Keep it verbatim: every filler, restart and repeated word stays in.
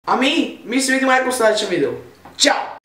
A mim, mi se vidi moja konstantna video. Ćao!